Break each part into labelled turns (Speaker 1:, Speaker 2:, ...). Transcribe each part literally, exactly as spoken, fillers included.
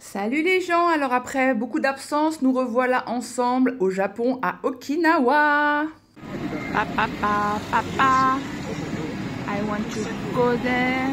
Speaker 1: Salut les gens, alors après beaucoup d'absence, nous revoilà ensemble au Japon à Okinawa. Papa, papa, papa, I want to go there.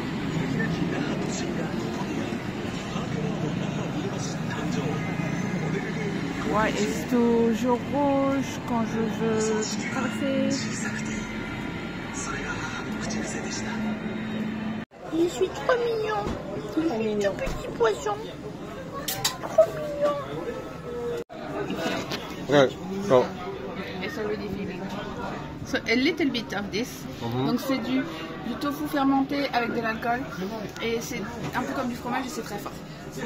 Speaker 1: Ouais, est toujours rouge quand je veux traverser. Je suis trop mignon. Je suis tout petit poisson. Trop mignon.
Speaker 2: Right. So.
Speaker 1: It's already feeling. So a little bit of this.
Speaker 2: Mm-hmm. Donc
Speaker 1: c'est du, du tofu fermenté avec de l'alcool. Et c'est un peu comme du fromage et c'est très fort.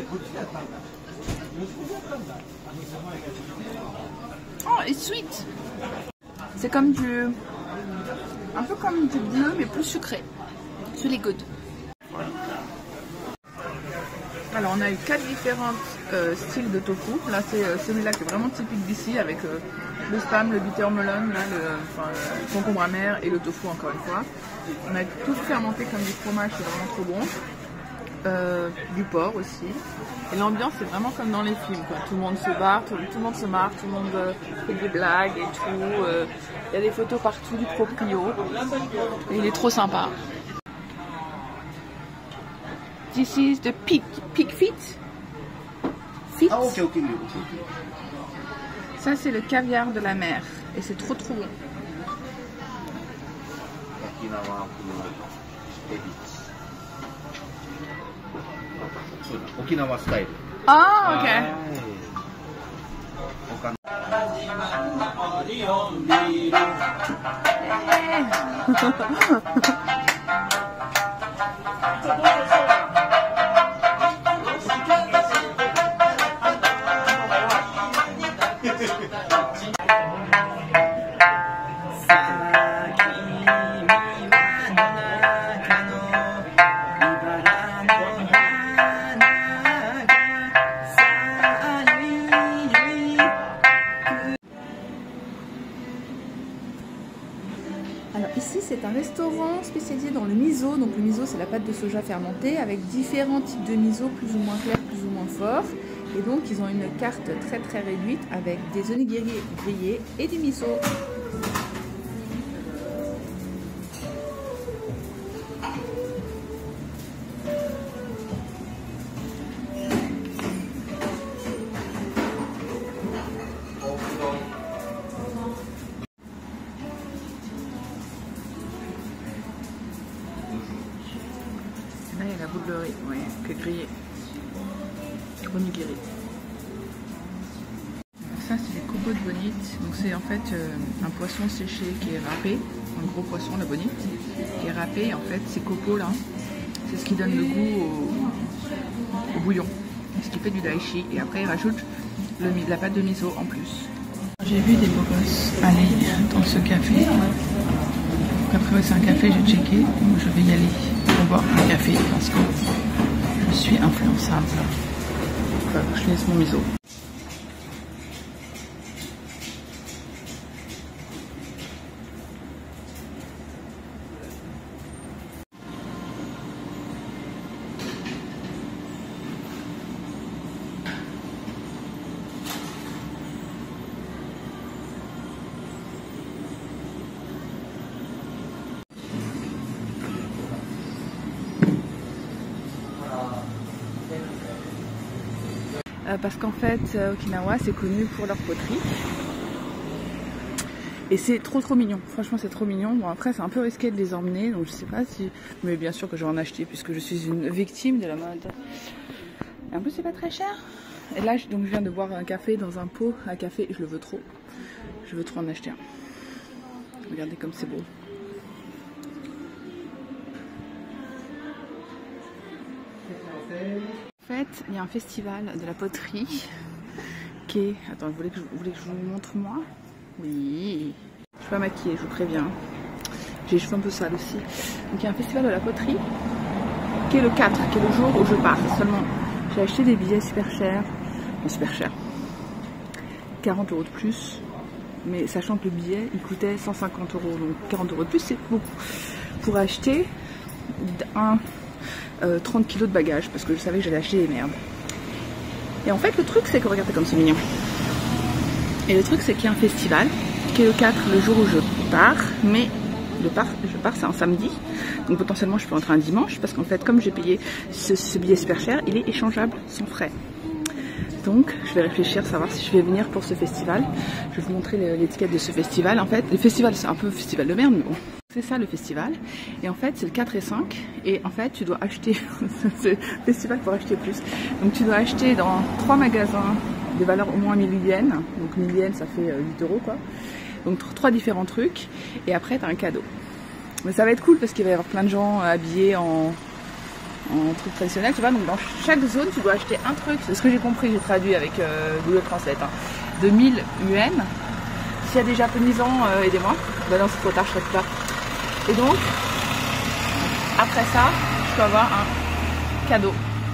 Speaker 1: Oh, it's sweet. C'est comme du... un peu comme du bleu mais plus sucré. C'est really good. Alors on a eu quatre différents euh, styles de tofu. Là c'est euh, celui-là qui est vraiment typique d'ici avec euh, le spam, le bitter melon, là, le, enfin, le concombre amer et le tofu encore une fois. On a tout fermenté comme du fromage, c'est vraiment trop bon. Euh, du porc aussi. Et l'ambiance c'est vraiment comme dans les films quoi. Tout le monde se barre, tout, tout le monde se marre, tout le monde euh, fait des blagues et tout. Euh, il y a des photos partout du proprio. Et il est trop sympa. This is the pig, pig feet. Feet.
Speaker 2: Ah, ok, ok.
Speaker 1: Ça c'est le caviar de la mer et c'est trop trop bon.
Speaker 2: Okinawa style.
Speaker 1: Ah, ok. Alors ici c'est un restaurant spécialisé dans le miso, donc le miso c'est la pâte de soja fermentée avec différents types de miso plus ou moins clairs, plus ou moins forts. Et donc ils ont une carte très très réduite avec des onigiri grillés et du miso. Là, il y a la boule de riz, ouais, qui est grillée. Onigiri. Ça, c'est les copeaux de bonite. Donc, c'est en fait euh, un poisson séché qui est râpé. Un gros poisson, la bonite, qui est râpé. Et en fait, ces copeaux-là, c'est ce qui donne le goût au, au bouillon. Ce qui fait du daishi. Et après, ils rajoutent le, la pâte de miso en plus. J'ai vu des beaux gosses aller dans ce café. Donc après, c'est un café, j'ai checké. Donc, je vais y aller pour boire un café parce que je suis influençable. Voilà, je laisse mon miso. Euh, parce qu'en fait, euh, Okinawa, c'est connu pour leur poterie. Et c'est trop trop mignon. Franchement, c'est trop mignon. Bon, après, c'est un peu risqué de les emmener, donc je sais pas si... Mais bien sûr que je vais en acheter, puisque je suis une victime de la mode. Et en plus, c'est pas très cher. Et là, donc, je viens de boire un café dans un pot à café, et je le veux trop. Je veux trop en acheter un. Regardez comme c'est beau. En fait, il y a un festival de la poterie qui est... Attends, vous voulez que je, vous, voulez que je vous montre moi? Oui. Je suis pas maquillée, je vous préviens. J'ai les cheveux un peu sales aussi. Donc il y a un festival de la poterie qui est le quatre, qui est le jour où je pars. Seulement, j'ai acheté des billets super chers. Bon, super chers. quarante euros de plus. Mais sachant que le billet, il coûtait cent cinquante euros. Donc quarante euros de plus, c'est beaucoup. Pour acheter un... Euh, trente kilos de bagages parce que je savais que j'allais acheter des merdes. Et en fait le truc c'est que, regardez comme c'est mignon. Et le truc c'est qu'il y a un festival qui est le quatre, le jour où je pars, mais le part, je pars c'est un samedi, donc potentiellement je peux rentrer un dimanche, parce qu'en fait comme j'ai payé ce, ce billet super cher, il est échangeable sans frais. Donc je vais réfléchir, savoir si je vais venir pour ce festival. Je vais vous montrer l'étiquette de ce festival. En fait, le festival c'est un peu festival de merde, mais bon. C'est ça le festival. Et en fait c'est le quatre et cinq. Et en fait tu dois acheter, c'est festival pour acheter plus. Donc tu dois acheter dans trois magasins de valeur au moins mille yens. Donc mille yens ça fait huit euros quoi. Donc trois différents trucs. Et après tu as un cadeau. Mais ça va être cool parce qu'il va y avoir plein de gens habillés en... en truc traditionnel, tu vois, donc dans chaque zone tu dois acheter un truc, c'est ce que j'ai compris, j'ai traduit avec euh, Google Translate, hein, de mille yens. S'il y a des japonisants, euh, aidez-moi, bah non c'est trop tard, je serai plus tard. Et donc, après ça, je peux avoir un cadeau.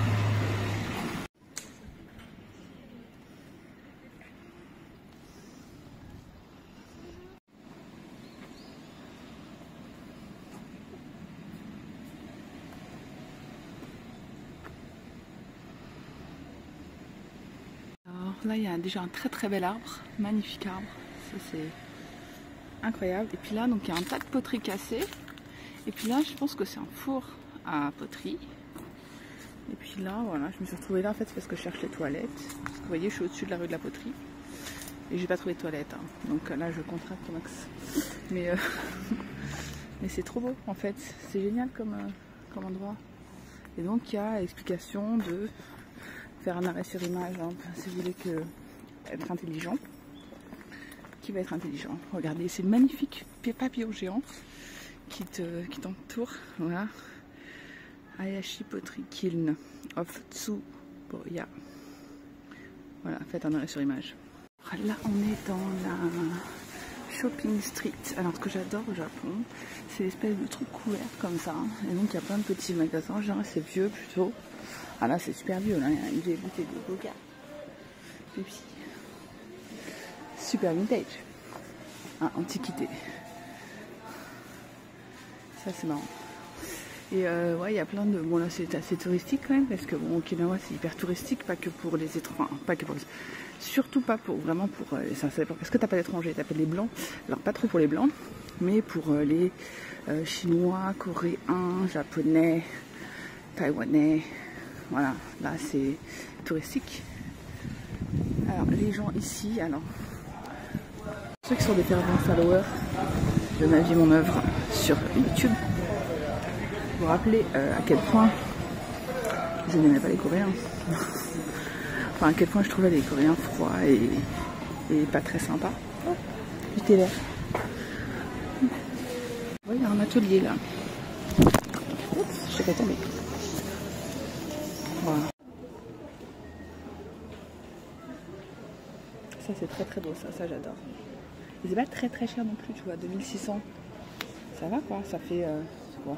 Speaker 1: Là il y a déjà un très très bel arbre, magnifique arbre, ça c'est incroyable. Et puis là donc il y a un tas de poteries cassées. Et puis là je pense que c'est un four à poterie. Et puis là voilà, je me suis retrouvée là en fait parce que je cherche les toilettes. Parce que vous voyez je suis au-dessus de la rue de la poterie. Et j'ai pas trouvé de toilettes. Hein. Donc là je contracte au max. Mais, euh... mais c'est trop beau en fait, c'est génial comme, euh, comme endroit. Et donc il y a explication de faire un arrêt sur image, hein, si vous voulez que être intelligent. Qui va être intelligent? Regardez, c'est magnifique papillon géant qui te qui t'entoure. Voilà. Ayashi Pottery Kiln of Tsuboya. Voilà, faites un arrêt sur image. Là, on est dans la shopping street. Alors, ce que j'adore au Japon, c'est l'espèce de truc couvert comme ça. Et donc, il y a plein de petits magasins. Genre, c'est vieux plutôt. Ah là c'est super vieux, là il y a une vieille bouteille de coca. Pepsi. Super vintage. Ah, antiquité. Ça c'est marrant. Et euh, ouais, il y a plein de... Bon là c'est assez touristique quand même, parce que bon, Okinawa c'est hyper touristique, pas que pour les étrangers. Enfin, pas que pour les... Surtout pas pour... Vraiment pour... Euh, ça, ça parce que t'as pas d'étrangers, t'as pas les blancs. Alors pas trop pour les blancs, mais pour euh, les euh, chinois, coréens, japonais, taïwanais... Voilà, là c'est touristique. Alors les gens ici, alors ceux qui sont des fervents followers de ma vie, mon œuvre sur YouTube, vous vous rappelez euh, à quel point je n'aimais pas les Coréens. Enfin à quel point je trouvais les Coréens froids et, et pas très sympas. Oh, du thé vert. Oui, il y a un atelier là. Oups, je sais pas tomber. Voilà. Ça c'est très très beau, ça, ça j'adore. Et c'est pas très très cher non plus, tu vois, deux mille six cents. Ça va quoi, ça fait euh, quoi,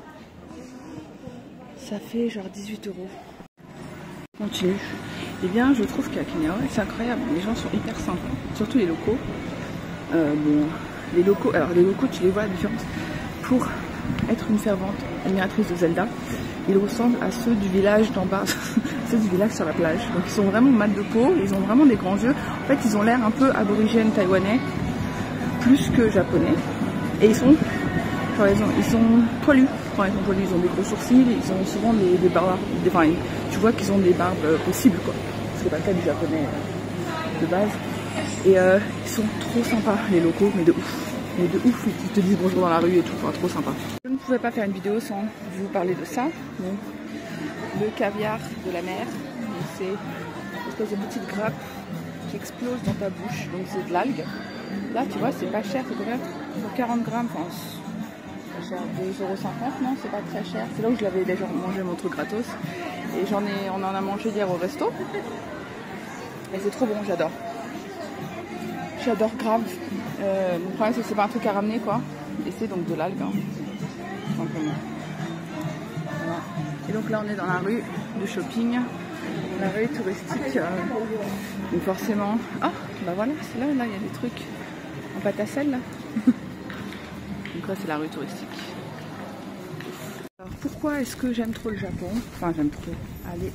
Speaker 1: ça fait genre dix-huit euros. Continue. Et bien je trouve qu'à Okinawa c'est incroyable, les gens sont hyper sympas, surtout les locaux. Euh, bon, les locaux, alors les locaux tu les vois la différence. Pour être une fervente admiratrice de Zelda, ils ressemblent à ceux du village d'en bas, ceux du village sur la plage. Donc ils sont vraiment mat de peau, ils ont vraiment des grands yeux. En fait ils ont l'air un peu aborigènes taïwanais, plus que japonais. Et ils sont, genre, ils, ont, ils sont poilus. Enfin ils sont poilus, ils ont des gros sourcils, ils ont souvent des, des barbes, des, enfin tu vois qu'ils ont des barbes euh, possibles quoi. Ce qui n'est pas le cas du japonais euh, de base. Et euh, ils sont trop sympas les locaux, mais de ouf. Mais de ouf, ils te disent bonjour dans la rue et tout, enfin, trop sympa. Je ne pouvais pas faire une vidéo sans vous parler de ça. Donc, le caviar de la mer, c'est une espèce de petite grappe qui explose dans ta bouche, donc c'est de l'algue. Là, tu vois, c'est pas cher, c'est combien? Pour quarante grammes, enfin, c'est pas cher, deux euros cinquante, non, c'est pas très cher. C'est là où je l'avais déjà mangé mon truc gratos. Et j'en ai, on en a mangé hier au resto. Et c'est trop bon, j'adore. J'adore grave. Euh, le problème c'est que c'est pas un truc à ramener quoi. Et c'est donc de l'algue, hein, simplement. Voilà. Et donc là on est dans la rue de shopping, la rue touristique. Euh, donc forcément. Ah bah voilà, c'est là, là il y a des trucs en pâte à sel là. Donc là c'est la rue touristique. Alors pourquoi est-ce que j'aime trop le Japon? Enfin j'aime trop. Allez,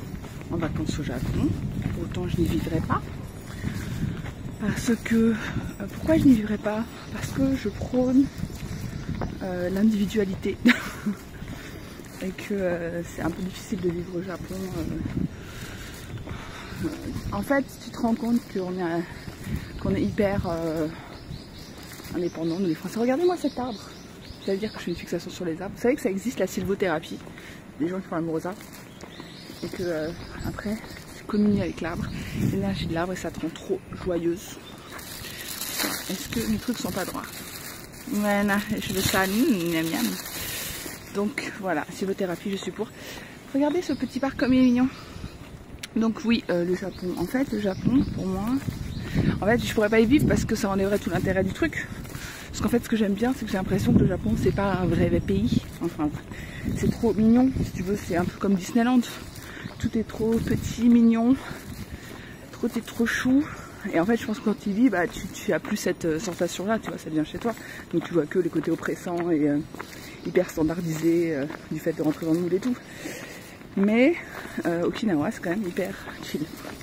Speaker 1: en vacances au Japon. Autant je n'y vivrai pas. Parce que... Euh, pourquoi je n'y vivrai pas? Parce que je prône euh, l'individualité. Et que euh, c'est un peu difficile de vivre au Japon. Euh, euh, en fait, tu te rends compte qu'on est, qu'on est hyper euh, indépendant, nous les Français. Regardez-moi cet arbre. Ça veut dire que je fais une fixation sur les arbres. Vous savez que ça existe, la sylvothérapie. Des gens qui font l'amour aux arbres. Et que euh, après, tu communies avec l'arbre, l'énergie de l'arbre, et ça te rend trop joyeuse. Est-ce que mes trucs sont pas droits? Voilà, je veux ça. Miam miam. Donc voilà, sylvothérapie, je suis pour. Regardez ce petit parc comme il est mignon. Donc oui, euh, le Japon. En fait, le Japon, pour moi, en fait, je pourrais pas y vivre parce que ça enlèverait tout l'intérêt du truc. Parce qu'en fait, ce que j'aime bien, c'est que j'ai l'impression que le Japon, c'est pas un vrai pays. Enfin, c'est trop mignon, si tu veux, c'est un peu comme Disneyland. Tout est trop petit, mignon, trop t'es trop chou. Et en fait, je pense que quand tu y vis, bah, tu, tu as plus cette euh, sensation-là, tu vois, ça vient chez toi. Donc tu vois que les côtés oppressants et euh, hyper standardisés euh, du fait de rentrer dans le moule et tout. Mais euh, Okinawa, c'est quand même hyper chill.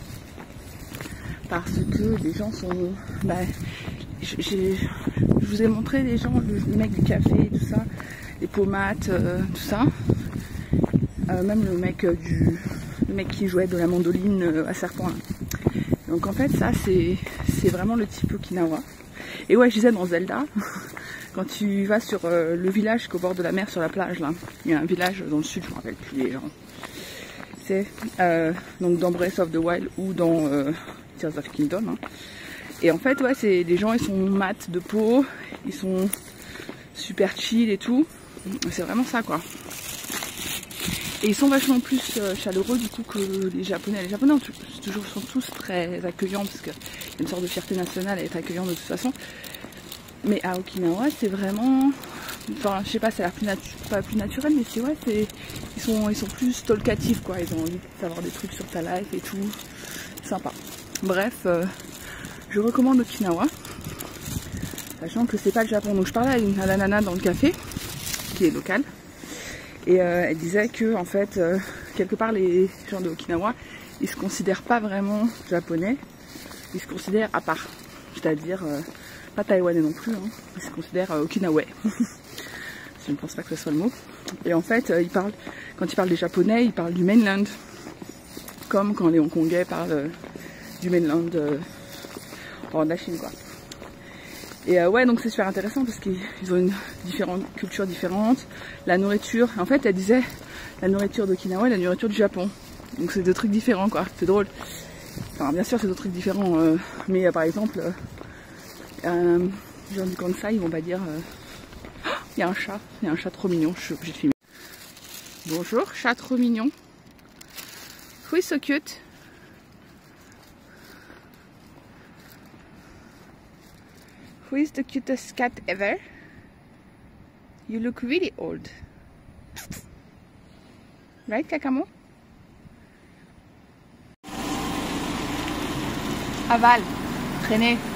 Speaker 1: Parce que les gens sont... Bah, j'ai, je vous ai montré les gens, le, le mec du café, tout ça, les pomates, euh, tout ça. Euh, même le mec euh, du... le mec qui jouait de la mandoline euh, à serpent là. Donc en fait ça c'est vraiment le type Okinawa. Et ouais, je disais dans Zelda, quand tu vas sur euh, le village qu'au bord de la mer sur la plage là, il y a un village dans le sud, je me rappelle plus les gens. C'est euh, donc dans Breath of the Wild ou dans euh, Tears of the Kingdom. Hein. Et en fait ouais, c'est les gens, ils sont mat de peau, ils sont super chill et tout. C'est vraiment ça quoi. Et ils sont vachement plus euh, chaleureux du coup que les Japonais. Les Japonais toujours, sont tous très accueillants parce qu'il y a une sorte de fierté nationale à être accueillant de toute façon. Mais à Okinawa, c'est vraiment... Enfin, je sais pas, ça a l'air plus, natu... pas plus naturel, mais c'est ouais, c'est... Ils sont, ils sont plus talkatifs quoi. Ils ont envie de savoir des trucs sur ta life et tout. Sympa. Bref, euh, je recommande Okinawa. Sachant que c'est pas le Japon. Donc je parlais à, une, à la nana dans le café, qui est locale. Et euh, elle disait que en fait, euh, quelque part les gens de Okinawa, ils se considèrent pas vraiment japonais, ils se considèrent à part. C'est-à-dire, euh, pas taïwanais non plus, hein, ils se considèrent euh, okinawais. Je ne pense pas que ce soit le mot. Et en fait, euh, ils parlent, quand ils parlent des japonais, ils parlent du mainland. Comme quand les hongkongais parlent euh, du mainland, euh, hors de la Chine quoi. Et euh, ouais, donc c'est super intéressant parce qu'ils ont une différente culture différente. La nourriture, en fait, elle disait la nourriture d'Okinawa et la nourriture du Japon. Donc c'est deux trucs différents, quoi. C'est drôle. Enfin, bien sûr, c'est deux trucs différents. Euh, mais euh, par exemple, euh, euh, les gens du Kansai, ils vont pas dire il euh, oh, y a un chat, il y a un chat trop mignon. Je suis obligée de filmer. Bonjour, chat trop mignon. Who is so cute? Who is the cutest cat ever? You look really old. Right, Kakamo? Aval, traîner.